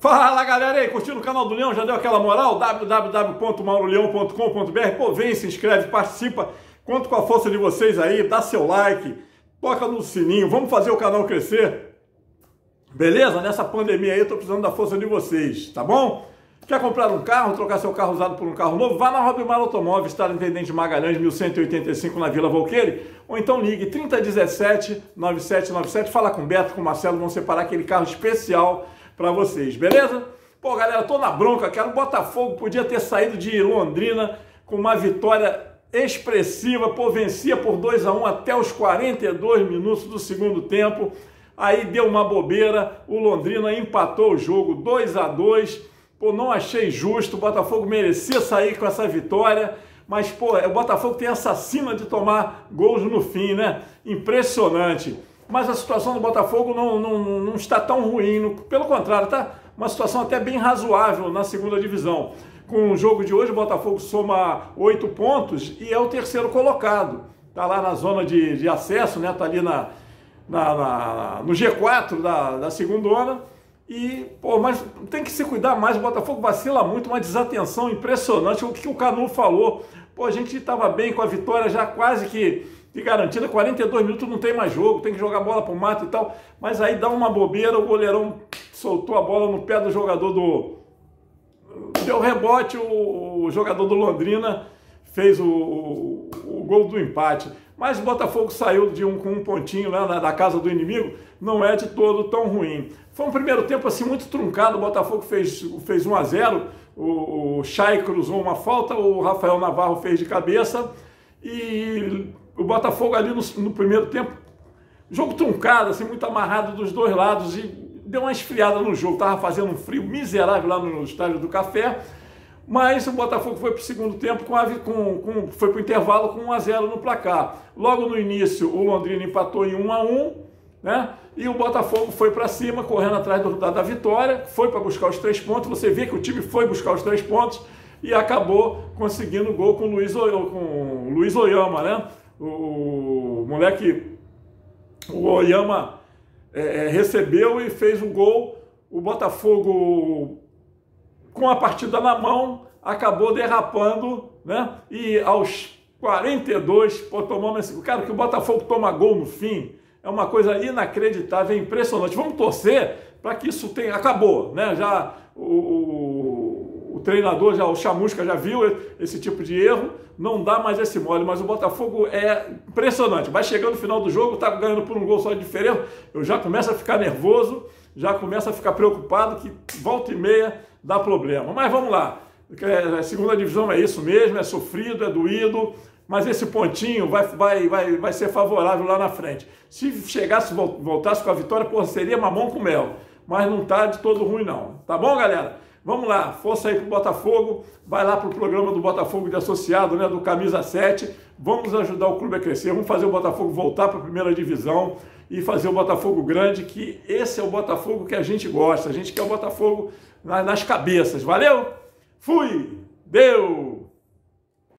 Fala galera aí, curtindo o canal do Leão? Já deu aquela moral? www.mauroleão.com.br. Pô, vem, se inscreve, participa, conto com a força de vocês aí, dá seu like, toca no sininho, vamos fazer o canal crescer. Beleza? Nessa pandemia aí eu tô precisando da força de vocês, tá bom? Quer comprar um carro, trocar seu carro usado por um carro novo? Vá na Robimar Automóveis, está no Intendente Magalhães, 1185 na Vila Valqueire, ou então ligue 3017-9797, fala com o Beto, com o Marcelo, vão separar aquele carro especial para vocês, beleza? Pô, galera, tô na bronca, cara. O Botafogo podia ter saído de Londrina com uma vitória expressiva, pô, vencia por 2-1 até os 42 minutos do segundo tempo. Aí deu uma bobeira, o Londrina empatou o jogo 2-2. Pô, não achei justo, o Botafogo merecia sair com essa vitória, mas, pô, o Botafogo tem essa sina de tomar gols no fim, né? Impressionante. Mas a situação do Botafogo não está tão ruim, pelo contrário, tá uma situação até bem razoável na segunda divisão. Com o jogo de hoje, o Botafogo soma 8 pontos e é o terceiro colocado. Está lá na zona de acesso, né? Está ali no G4 da segundona. E, pô, mas tem que se cuidar mais, o Botafogo vacila muito, uma desatenção impressionante. O que o Canu falou, pô, a gente estava bem com a vitória já quase que garantida, 42 minutos não tem mais jogo, tem que jogar bola pro mato e tal, mas aí dá uma bobeira, o goleirão soltou a bola no pé do jogador deu rebote, o jogador do Londrina fez o gol do empate. Mas o Botafogo saiu com um pontinho lá da casa do inimigo, não é de todo tão ruim. Foi um primeiro tempo assim muito truncado, o Botafogo fez 1-0, o Chay cruzou uma falta, o Rafael Navarro fez de cabeça e o Botafogo ali no primeiro tempo, jogo truncado, assim, muito amarrado dos dois lados e deu uma esfriada no jogo, estava fazendo um frio miserável lá no Estádio do Café. Mas o Botafogo foi para o segundo tempo, foi para o intervalo com 1-0 no placar. Logo no início, o Londrina empatou em 1-1, né? E o Botafogo foi para cima, correndo atrás da vitória, foi para buscar os 3 pontos. Você vê que o time foi buscar os 3 pontos e acabou conseguindo o gol com o Luiz Oyama, né? O moleque, o Oyama recebeu e fez o gol. O Botafogo, com a partida na mão, acabou derrapando, né? E aos 42, pô, cara, que o Botafogo toma gol no fim, é uma coisa inacreditável, é impressionante. Vamos torcer para que isso tenha... Acabou, né? Já o treinador, o Chamusca já viu esse tipo de erro, não dá mais esse mole, mas o Botafogo é impressionante. Vai chegando no final do jogo, tá ganhando por um gol só de diferença, eu já começo a ficar nervoso, já começo a ficar preocupado que volta e meia dá problema. Mas vamos lá, a segunda divisão é isso mesmo, é sofrido, é doído, mas esse pontinho vai ser favorável lá na frente. Se chegasse, voltasse com a vitória, pô, seria mamão com mel, mas não tá de todo ruim não. Tá bom, galera? Vamos lá, força aí pro Botafogo, vai lá pro programa do Botafogo de associado, né, do Camisa 7, vamos ajudar o clube a crescer, vamos fazer o Botafogo voltar para a primeira divisão e fazer o Botafogo grande, que esse é o Botafogo que a gente gosta, a gente quer o Botafogo nas cabeças, valeu? Fui! Deu!